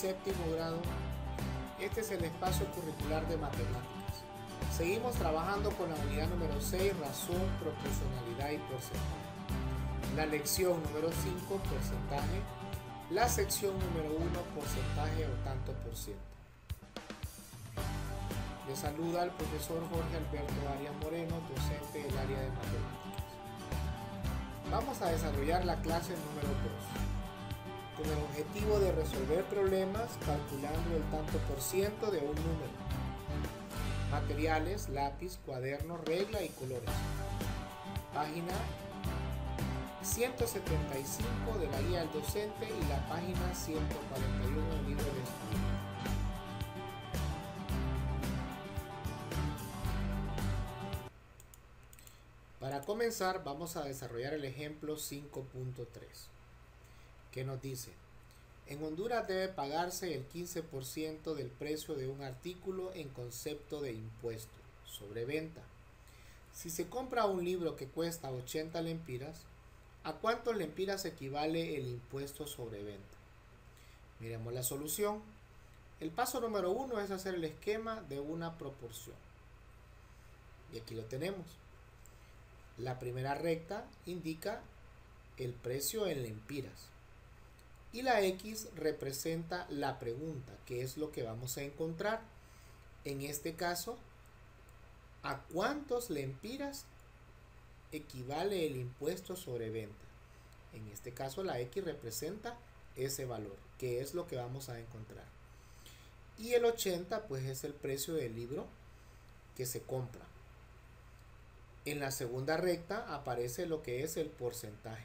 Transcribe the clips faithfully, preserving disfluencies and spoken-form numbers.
séptimo grado. Este es el espacio curricular de matemáticas. Seguimos trabajando con la unidad número seis, razón, proporcionalidad y porcentaje. La lección número cinco, porcentaje. La sección número uno, porcentaje o tanto por ciento. Le saluda al profesor Jorge Alberto Arias Moreno, docente del área de matemáticas. Vamos a desarrollar la clase número dos, con el objetivo de resolver problemas calculando el tanto por ciento de un número. Materiales, lápiz, cuaderno, regla y colores. Página ciento setenta y cinco de la guía del docente y la página ciento cuarenta y uno del libro del estudiante. Para comenzar, vamos a desarrollar el ejemplo cinco punto tres, que nos dice: en Honduras debe pagarse el quince por ciento del precio de un artículo en concepto de impuesto sobre venta. Si se compra un libro que cuesta ochenta lempiras, ¿a cuántos lempiras equivale el impuesto sobre venta? Miremos la solución. El paso número uno es hacer el esquema de una proporción. Y aquí lo tenemos. La primera recta indica el precio en lempiras. Y la X representa la pregunta, que es lo que vamos a encontrar. En este caso, ¿a cuántos lempiras equivale el impuesto sobre venta? En este caso, la X representa ese valor, que es lo que vamos a encontrar. Y el ochenta, pues, es el precio del libro que se compra. En la segunda recta aparece lo que es el porcentaje.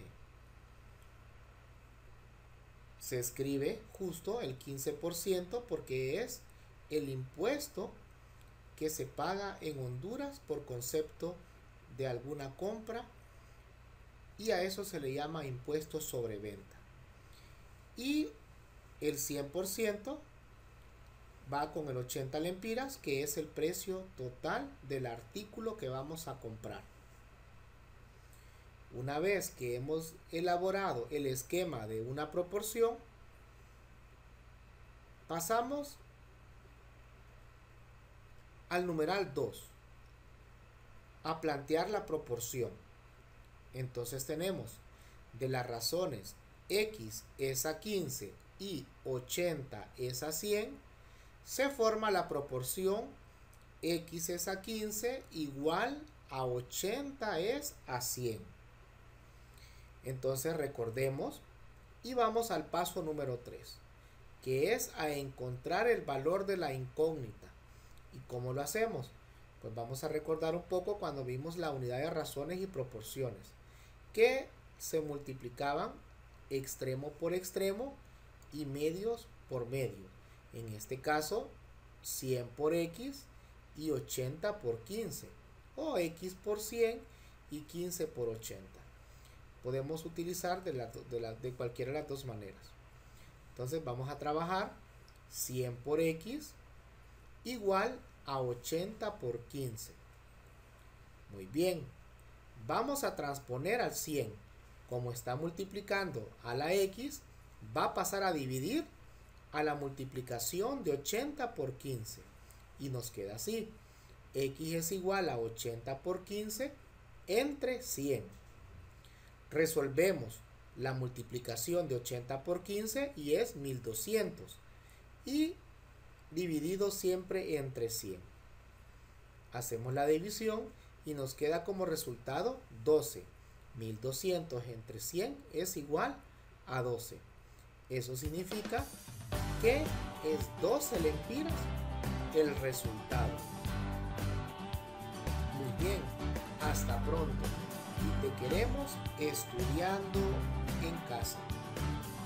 Se escribe justo el quince por ciento porque es el impuesto que se paga en Honduras por concepto de alguna compra, y a eso se le llama impuesto sobre venta. Y el cien por ciento va con el ochenta lempiras, que es el precio total del artículo que vamos a comprar. Una vez que hemos elaborado el esquema de una proporción, pasamos al numeral dos, a plantear la proporción. Entonces tenemos de las razones X es a quince y ochenta es a cien, se forma la proporción X es a quince igual a ochenta es a cien. Entonces recordemos y vamos al paso número tres, que es a encontrar el valor de la incógnita. ¿Y cómo lo hacemos? Pues vamos a recordar un poco cuando vimos la unidad de razones y proporciones, que se multiplicaban extremo por extremo y medios por medio. En este caso, cien por X y ochenta por quince, o X por cien y quince por ochenta. Podemos utilizar de, la, de, la, de cualquiera de las dos maneras. Entonces vamos a trabajar cien por X igual a ochenta por quince. Muy bien. Vamos a transponer al cien. Como está multiplicando a la X, va a pasar a dividir a la multiplicación de ochenta por quince. Y nos queda así. X es igual a ochenta por quince entre cien. Resolvemos la multiplicación de ochenta por quince y es mil doscientos. Y dividido siempre entre cien. Hacemos la división y nos queda como resultado doce. mil doscientos entre cien es igual a doce. Eso significa que es doce lempiras el resultado. Muy bien, hasta pronto. Y te queremos estudiando en casa.